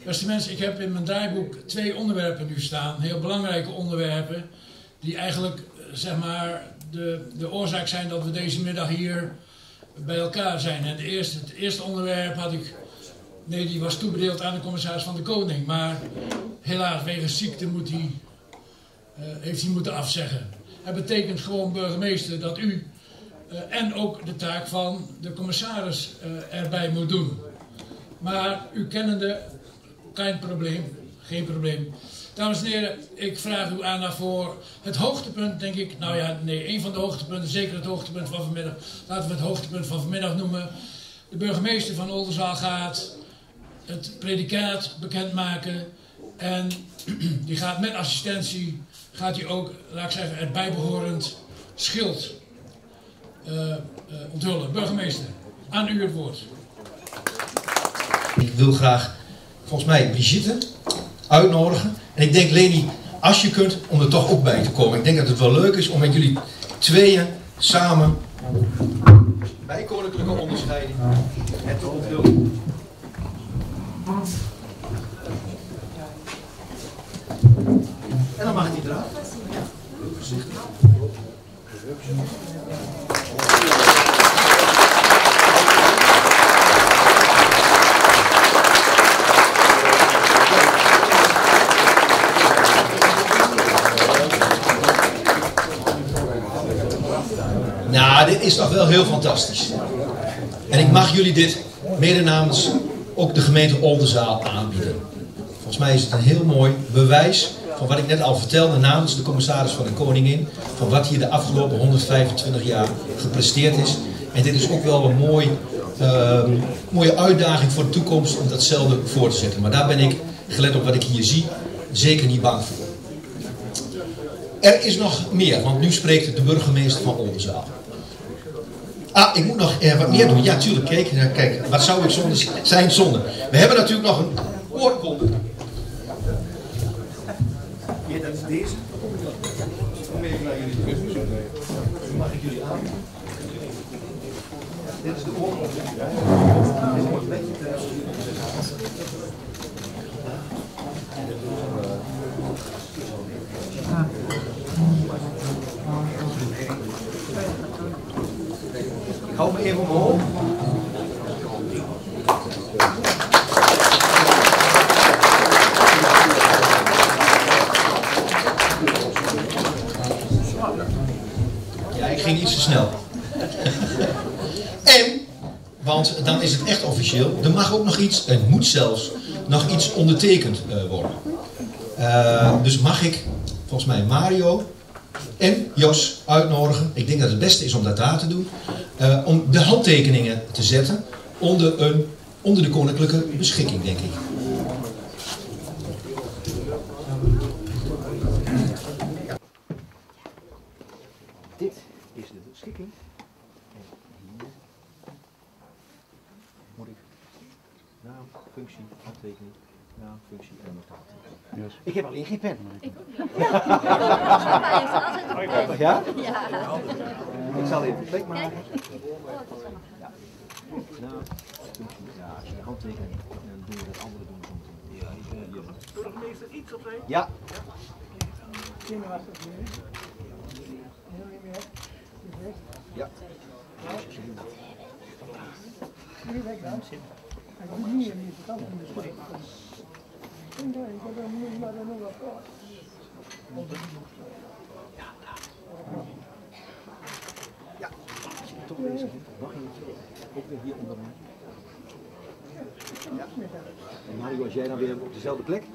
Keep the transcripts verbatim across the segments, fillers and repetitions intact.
Beste mensen, ik heb in mijn draaiboek twee onderwerpen nu staan, heel belangrijke onderwerpen, die eigenlijk zeg maar de, de oorzaak zijn dat we deze middag hier bij elkaar zijn. En de eerste, het eerste onderwerp had ik, nee, die was toebedeeld aan de commissaris van de Koning, maar helaas wegens ziekte moet hij, uh, heeft hij moeten afzeggen. Het betekent gewoon, burgemeester, dat u uh, en ook de taak van de commissaris uh, erbij moet doen. Maar u kennende, geen probleem, geen probleem. Dames en heren, ik vraag uw aandacht voor het hoogtepunt, denk ik. Nou ja, nee, een van de hoogtepunten, zeker het hoogtepunt van vanmiddag. Laten we het hoogtepunt van vanmiddag noemen. De burgemeester van Oldenzaal gaat het predicaat bekendmaken. En die gaat met assistentie, gaat hij ook, laat ik zeggen, het bijbehorend schild uh, uh, onthullen. Burgemeester, aan u het woord. Ik wil graag, volgens mij, Brigitte uitnodigen. En ik denk, Leni, als je kunt, om er toch ook bij te komen. Ik denk dat het wel leuk is om met jullie tweeën samen bij koninklijke onderscheiding het te onthullen. En dan mag hij eraan. Voorzichtig. Nou, dit is toch wel heel fantastisch. En ik mag jullie dit mede namens ook de gemeente Oldenzaal aanbieden. Volgens mij is het een heel mooi bewijs van wat ik net al vertelde namens de commissaris van de Koningin. Van wat hier de afgelopen honderdvijfentwintig jaar gepresteerd is. En dit is ook wel een mooi, uh, mooie uitdaging voor de toekomst om datzelfde voor te zetten. Maar daar ben ik, gelet op wat ik hier zie, zeker niet bang voor. Er is nog meer, want nu spreekt de burgemeester van Oldenzaal. Ah, ik moet nog eh, wat meer doen. Ja, tuurlijk. Kijk, kijk, wat zou ik zonder zijn zonder? We hebben natuurlijk nog een oorkonde. Ja, dat is deze. Kom even naar jullie terug. Mag ik jullie aan? Dit is de oorkonde. Dit wordt een beetje Ik hou me even omhoog. Ja, ik ging iets te snel. En, want dan is het echt officieel, er mag ook nog iets, het moet zelfs, nog iets ondertekend uh, worden. Uh, dus mag ik, volgens mij Mario en Jos uitnodigen. Ik denk dat het beste is om dat daar te doen. Uh, om de handtekeningen te zetten onder, een, onder de koninklijke beschikking, denk ik. Dit is de beschikking. Hier moet ik naam, functie, handtekening, naam, functie en dan nog yes. Ik heb alleen geen pen. Ik ook niet. Ja? Ja? Ja. Ik zal even een plek maken. Ja. Nou, ja, als je de handtekening dan doen we dat andere doen we soms. Ja, hier. Burgemeester iets op mij? Ja. Ja. Ja, als je toch bezig bent, mag je ook weer hier onder mij. Ja. En Mario, als jij dan weer op dezelfde plek.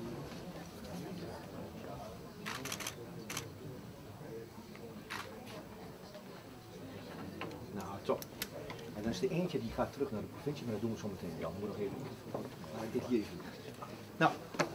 Nou, top. En dan is er eentje die gaat terug naar de provincie, maar dat doen we zo meteen. Ja, dan moet nog even. Laat ik dit hier even. Nou.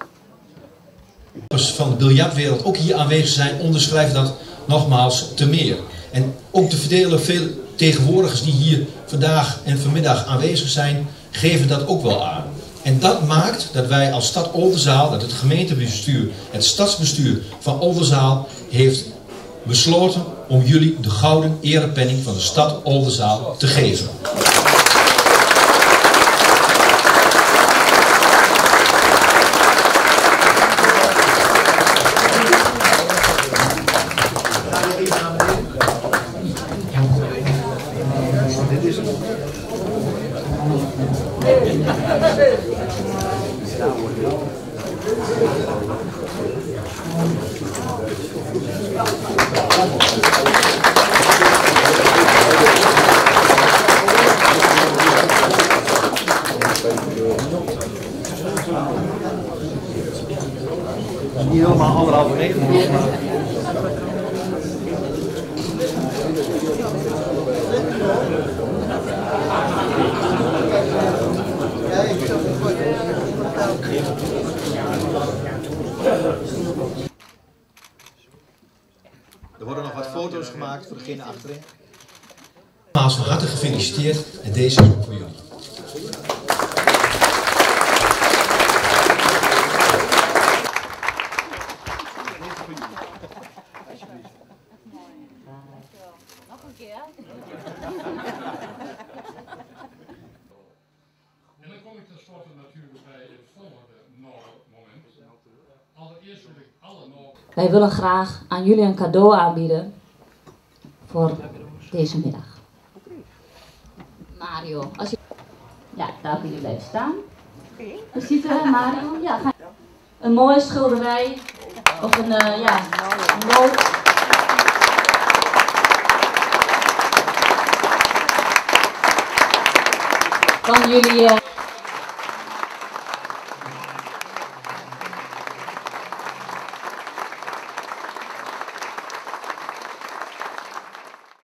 Van de biljartwereld ook hier aanwezig zijn, onderschrijven dat nogmaals te meer. En ook de verdelen veel tegenwoordigers die hier vandaag en vanmiddag aanwezig zijn, geven dat ook wel aan. En dat maakt dat wij als stad Oldenzaal, dat het gemeentebestuur, het stadsbestuur van Oldenzaal heeft besloten om jullie de gouden erepenning van de stad Oldenzaal te geven. Niet helemaal anderhalve meter. Er worden nog wat foto's gemaakt voor degene achterin. Nogmaals van harte gefeliciteerd en deze is ook voor jullie. Nog een keer. En dan kom ik tenslotte natuurlijk bij het volgende moment. Allereerst wil ik alle nog. Wij willen graag aan jullie een cadeau aanbieden voor deze middag. Mario, als je... Ja, daar kun je blijven staan. Je ziet er, Mario. Ja, ga... Een mooie schilderij. Of een, uh, ja, een lood. Van jullie... Uh...